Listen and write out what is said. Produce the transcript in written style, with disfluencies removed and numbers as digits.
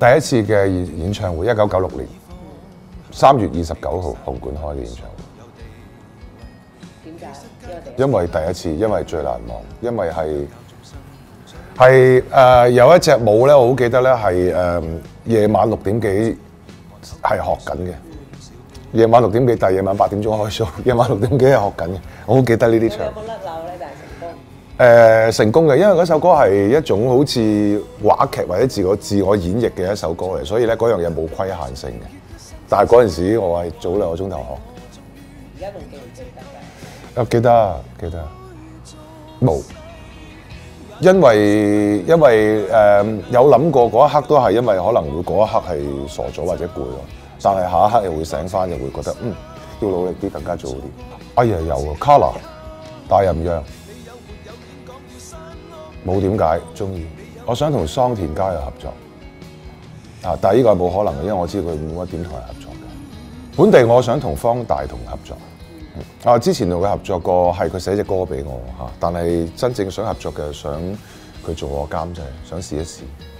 第一次嘅演唱會，1996年3月29號紅館開嘅演唱會。 點解？ 因為第一次，因為最難忘，因為係有一隻舞咧，我好記得咧係夜晚6點幾係學緊嘅。夜晚6點幾，但係夜晚8點鐘開 show， 夜晚6點幾係學緊嘅，我好記得呢啲場。 有冇甩漏咧？但係成功。 成功嘅，因為嗰首歌係一種好似話劇或者自我演繹嘅一首歌嚟，所以咧嗰樣嘢冇規限性嘅。但係嗰陣時我係早2個鐘頭學。 而家仲記唔記得㗎？ 記得，冇，因為有諗過嗰一刻都係因為可能會嗰一刻係傻咗或者攰咯，但係下一刻又會醒翻，又會覺得要努力啲，更加做好啲。哎呀有啊 ，Color 大人樣，冇點解中意，我想同桑田佳有合作，但係呢個係冇可能嘅，因為我知道佢冇乜點同人合作嘅。本地我想同方大同合作。之前同佢合作過，係佢寫隻歌俾我嚇，但係真正想合作嘅，想佢做我監製，想試一試。